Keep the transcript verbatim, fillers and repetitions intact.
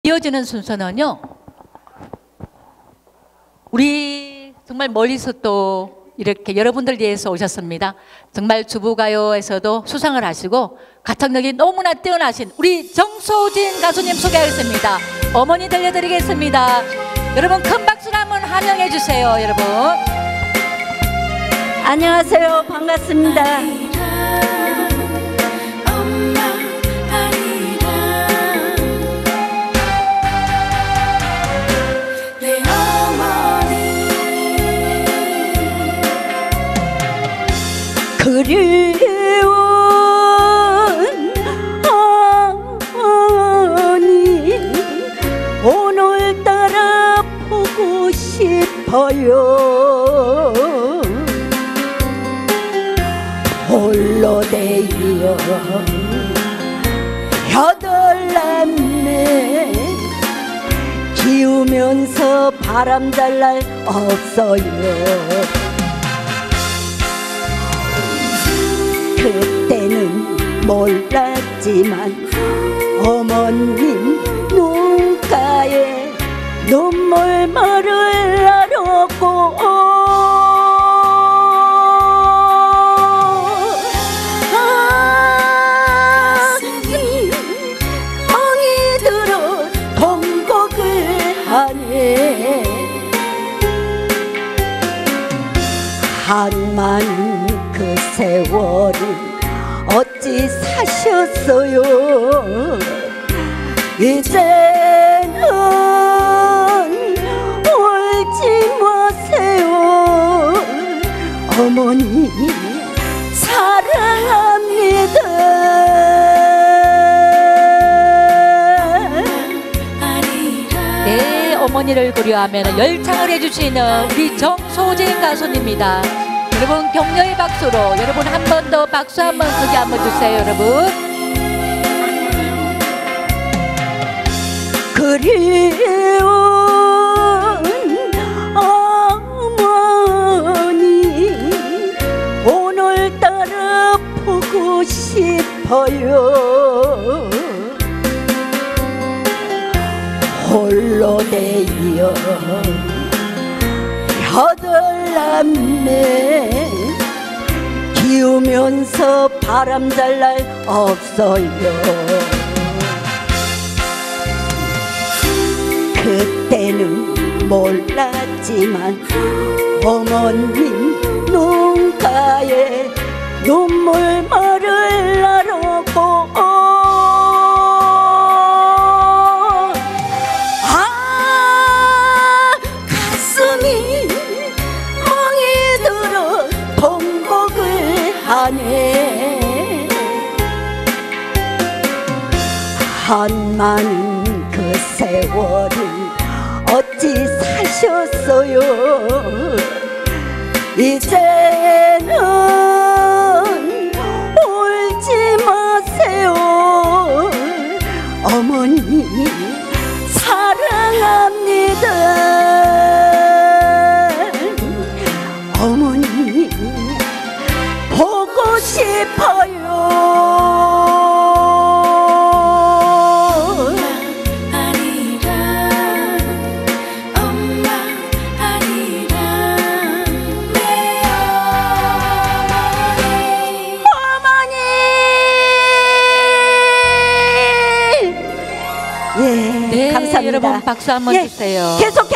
이어지는 순서는요, 우리 정말 멀리서 또 이렇게 여러분들 위해서 오셨습니다. 정말 주부가요에서도 수상을 하시고 가창력이 너무나 뛰어나신 우리 정소진 가수님 소개하겠습니다. 어머니 들려드리겠습니다. 여러분 큰 박수로 한번 환영해 주세요. 여러분 안녕하세요. 반갑습니다. 그리운 어머니 오늘따라 보고 싶어요. 홀로 되어 여덟 남매 키우면서 바람 잘 날 없어요. 그때는 몰랐지만 어머님 눈가에 눈물mar을 나르고 가슴이 멍이 들어 통곡을 하네. 한만 그 세월을 어찌 사셨어요. 이제는 울지 마세요. 어머니 사랑합니다. 네, 어머니를 고려하면 열창을 해주시는 우리 정소진 가수님입니다. 여러분 격려의 박수로 여러분 한 번 더 박수 한번 크게 한번 주세요. 여러분 그리운 어머니 오늘따라 보고 싶어요. 홀로 되어 여덟 남매 키우면서 바람 잘 날 없어요. 그때는 몰랐지만 어머님 눈가에 눈물mar을 나르고 아 가슴이 멍이 들어 통곡을 하네. 한만 그 세월을 어찌 사셨어요. 이제는 울지 마세요. 어머니 사랑합니다. 어머니 보고 싶어요. 네, 감사합니다. 여러분 박수 한번 예, 주세요. 계속